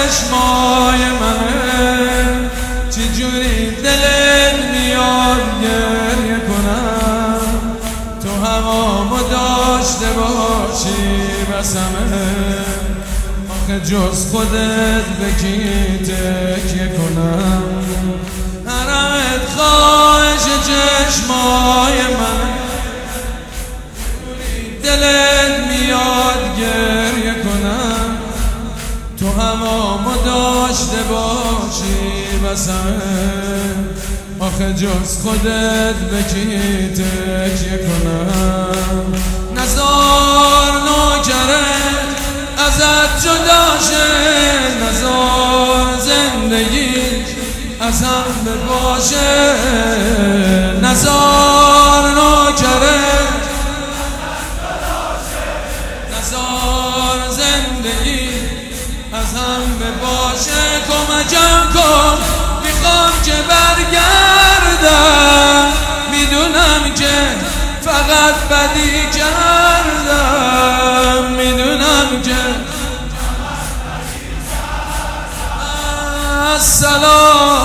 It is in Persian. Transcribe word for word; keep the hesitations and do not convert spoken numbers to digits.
چشمای منه، چجوری دلت میاد گریه کنم، تو همامو داشته باشی بسمه، آخه جز خودت به کی تکیه کنم، حرمت خواهش چشمای منه، دلت میاد گریه کنم، تو همامو داشته باشی بسمه، آخه جز خودت به کی تکیه کنم، نزار نوکرت ازت جدا شه، نزار زندگی از هم بباشه، نزار نوکرت نزار زندگی از هم بباشه، کمکم کن میخوام که برگردم، میدونم که فقط بدی کردم، میدونم که السلام